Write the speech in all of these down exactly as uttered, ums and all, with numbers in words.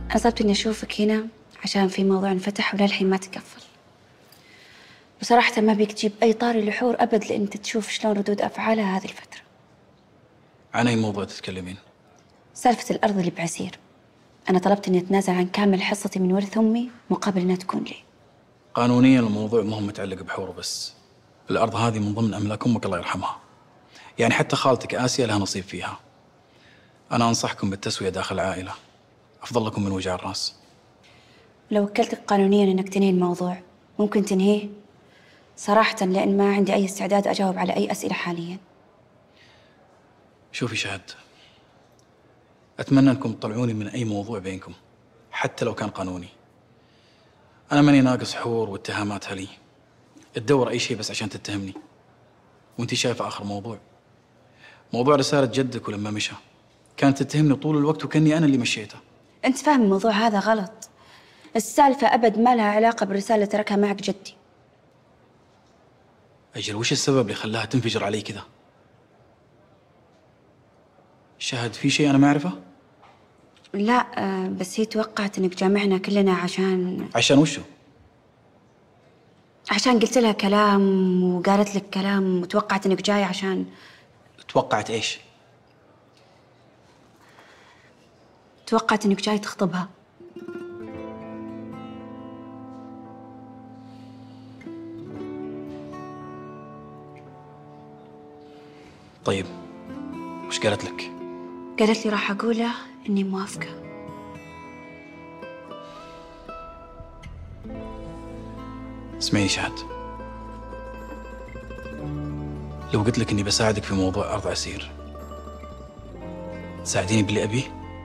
أنا صعبت إني أشوفك هنا عشان في موضوع انفتح وللحين ما تقفل. بصراحة ما بيك تجيب أي طاري لحور أبد، لأن أنت تشوف شلون ردود أفعالها هذه الفترة. عن أي موضوع تتكلمين؟ سالفة الأرض اللي بعسير. أنا طلبت إني أتنازل عن كامل حصتي من ورث أمي مقابل إنها تكون لي. قانونيا الموضوع ما هو متعلق بحور بس. الأرض هذه من ضمن أملاك أمك الله يرحمها. يعني حتى خالتك آسيا لها نصيب فيها. أنا أنصحكم بالتسوية داخل العائلة، أفضل لكم من وجع الراس. لو وكلتك قانونيا إنك تنهي الموضوع ممكن تنهيه؟ صراحة لأن ما عندي أي استعداد أجاوب على أي أسئلة حاليا. شوفي شهد، أتمنى أنكم تطلعوني من أي موضوع بينكم حتى لو كان قانوني. أنا ماني ناقص حور واتهاماتها لي. تدور أي شيء بس عشان تتهمني. وأنتي شايفة آخر موضوع موضوع رسالة جدك، ولما مشى كانت تتهمني طول الوقت وكأني أنا اللي مشيته. أنت فاهم الموضوع هذا غلط. السالفة أبد ما لها علاقة بالرسالة اللي تركها معك جدي. أجل وش السبب اللي خلاها تنفجر علي كذا؟ شهد في شيء أنا ما أعرفه؟ لا آه، بس هي توقعت إنك جامعنا كلنا عشان عشان وشو؟ عشان قلت لها كلام وقالت لك كلام وتوقعت إنك جاي عشان. توقعت إيش؟ توقعت إنك جاي تخطبها. طيب وش قالت لك؟ قالت لي راح أقوله إني موافقة. اسمعي شهد، لو قلت لك إني بساعدك في موضوع أرض عسير تساعديني باللي أبيه؟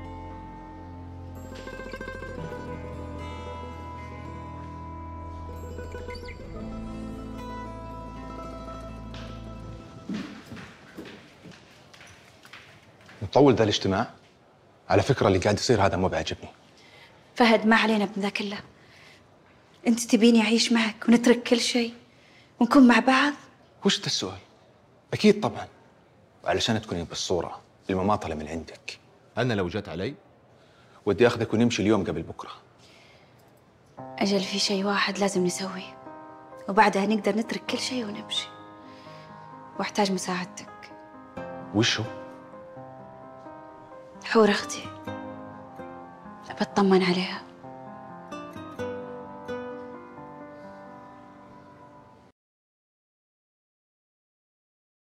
نطول ذا الاجتماع؟ على فكرة اللي قاعد يصير هذا مو بعجبني. فهد ما علينا من ذا كله. أنت تبيني أعيش معك ونترك كل شيء ونكون مع بعض؟ وش ذا السؤال؟ أكيد طبعاً، وعلشان تكوني بالصورة المماطلة من عندك. أنا لو جت علي ودي أخذك ونمشي اليوم قبل بكرة. أجل في شيء واحد لازم نسويه وبعدها نقدر نترك كل شيء ونمشي، واحتاج مساعدتك. وش هو؟ حور أختي، أبى أطمن عليها.